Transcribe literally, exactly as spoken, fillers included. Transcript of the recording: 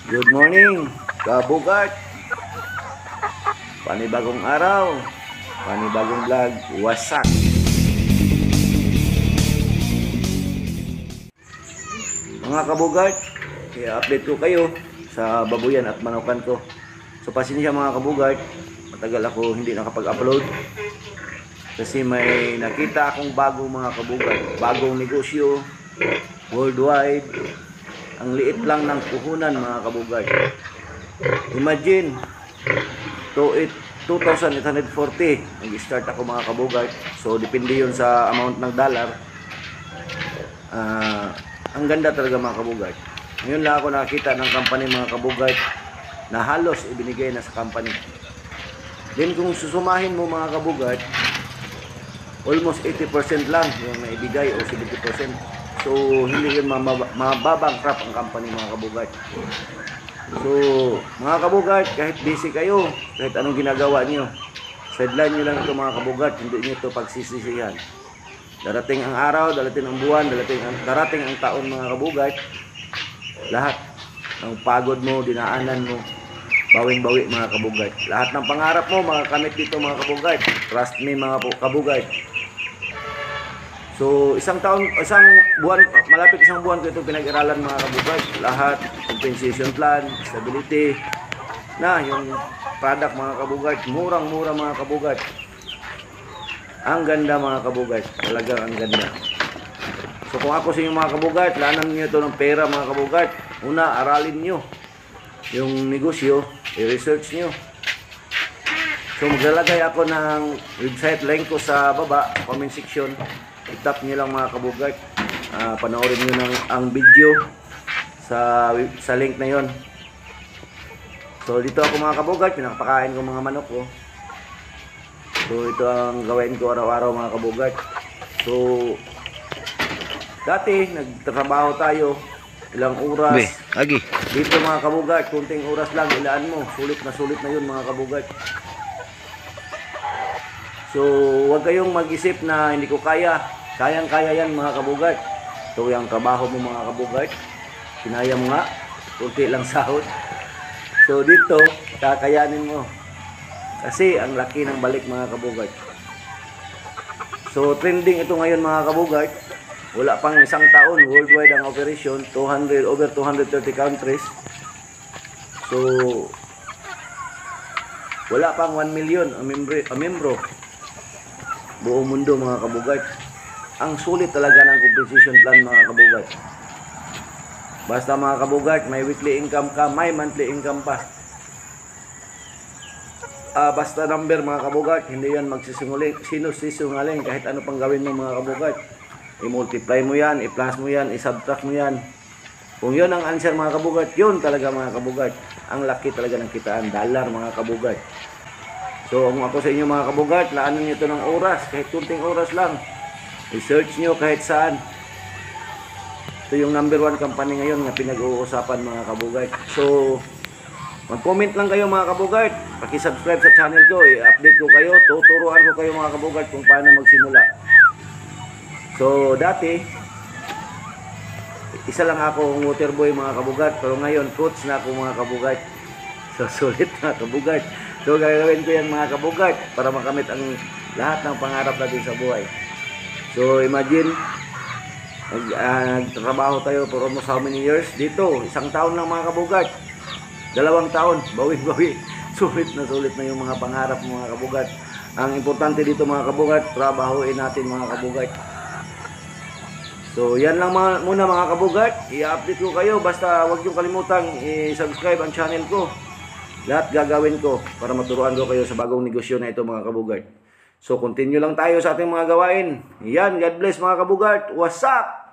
Good morning, kabugart. Panibagong araw, panibagong vlog, wasak. Mga kabugart, i-update ko kayo sa babuyan at manukan ko. So pasensya mga kabugart, matagal ako hindi nakapag-upload. Kasi may nakita akong bagong mga kabugart, bagong negosyo, worldwide. Ang liit lang ng puhunan mga kabugart. Imagine, two thousand eight hundred forty nag-start ako mga kabugart. So depende yun sa amount ng dollar. uh, Ang ganda talaga mga kabugart. Ngayon lang ako nakita ng company mga kabugart na halos ibinigay na sa company. Then kung susumahin mo mga kabugart, almost eighty percent lang yung naibigay o seventy percent. So hindi yun mababankrupt ang company mga kabugart. So mga kabugart, kahit busy kayo, kahit anong ginagawa nyo, sideline nyo lang ito mga kabugart. Hindi nyo ito pagsisisihan. Darating ang araw, darating ang buwan, darating ang, darating ang taon mga kabugart. Lahat ng pagod mo, dinaanan mo, bawing-bawi mga kabugart. Lahat ng pangarap mo, makakamit dito mga kabugart. Trust me mga kabugart. So, isang taon, isang buwan, malapit isang buwan ko itong pinag-aralan mga kabugart. Lahat, compensation plan, stability, na yung product mga kabugart, murang-mura mga kabugart. Ang ganda mga kabugart, talagang ang ganda. So, kung ako sa inyo mga kabugart, lanan niyo ito ng pera mga kabugart. Una, aralin nyo yung negosyo, i-research nyo. So, maglalagay ako ng website link ko sa baba, comment section. I-tap nyo lang mga kabugart. Uh, panoorin nyo ng, ang video sa, sa link na yon. So dito ako mga kabugart, pinakapakain ko mga manok ko. So ito ang gawain ko araw-araw mga kabugart. So dati nagtatrabaho tayo ilang oras. Be, agi. Dito mga kabugart, kunting oras lang ilaan mo. Sulit na sulit na yun mga kabugart. So huwag kayong mag-isip na hindi ko kaya. Kayang-kaya yan mga kabugart. Ito yung trabaho mo mga kabugart. Kinaya mo nga. Kunti lang sahod. So dito, kakayanin mo. Kasi ang laki ng balik mga kabugart. So trending ito ngayon mga kabugart. Wala pang isang taon. Worldwide ang operation. two hundred, over two hundred thirty countries. So wala pang one million ang membro. Buong mundo mga kabugart. Ang sulit talaga ng compensation plan mga kabugart. Basta mga kabugart, may weekly income ka, may monthly income pa. Uh, basta number mga kabugart, hindi yan magsisinguling, sinusisungaling kahit ano pang gawin mo mga kabugart. I-multiply mo yan, i-plus mo yan, i-subtract mo yan. Kung yun ang answer mga kabugart, yun talaga mga kabugart. Ang laki talaga ng kitaan, dollar mga kabugart. So kung ako sa inyo mga kabugart, laanan nyo ito ng oras, kahit kunting oras lang. I-search nyo kahit saan. Ito yung number one company ngayon na pinag-uusapan mga kabugart. So, mag-comment lang kayo mga kabugart. Paki-subscribe sa channel ko. I-update ko kayo. Tuturuan ko kayo mga kabugart kung paano magsimula. So, dati, isa lang ako water boy mga kabugart. Pero ngayon, coach na ako mga kabugart. So, sulit mga kabugart. So, gagawin ko yan mga kabugart para makamit ang lahat ng pangarap natin sa buhay. So imagine, nagtrabaho uh, tayo for almost how many years? Dito, isang taon lang mga kabugart. Dalawang taon, bawi-bawi. Sulit na sulit na yung mga pangarap mga kabugart. Ang importante dito mga kabugart, trabahoin natin mga kabugart. So yan lang mga, muna mga kabugart. I-update ko kayo. Basta huwag yung kalimutang i-subscribe ang channel ko. Lahat gagawin ko para maturuan ko kayo sa bagong negosyo na ito mga kabugart. So, continue lang tayo sa ating mga gawain. Yan, God bless mga kabugart. What's up?